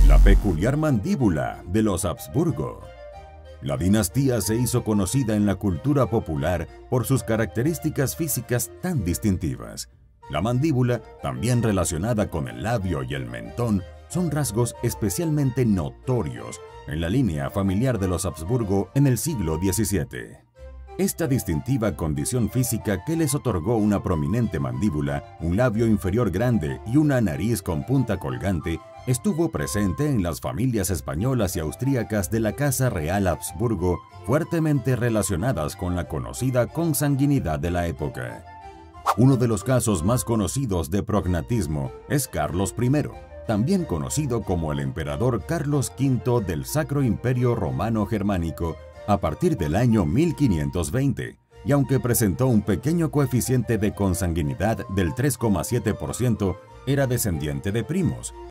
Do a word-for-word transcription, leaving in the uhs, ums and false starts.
La peculiar mandíbula de los Habsburgo. La dinastía se hizo conocida en la cultura popular por sus características físicas tan distintivas. La mandíbula, también relacionada con el labio y el mentón, son rasgos especialmente notorios en la línea familiar de los Habsburgo en el siglo diecisiete. Esta distintiva condición física que les otorgó una prominente mandíbula, un labio inferior grande y una nariz con punta colgante estuvo presente en las familias españolas y austríacas de la Casa Real Habsburgo, fuertemente relacionadas con la conocida consanguinidad de la época. Uno de los casos más conocidos de prognatismo es Carlos primero, también conocido como el emperador Carlos quinto del Sacro Imperio Romano Germánico, a partir del año mil quinientos veinte, y aunque presentó un pequeño coeficiente de consanguinidad del tres coma siete por ciento, era descendiente de primos,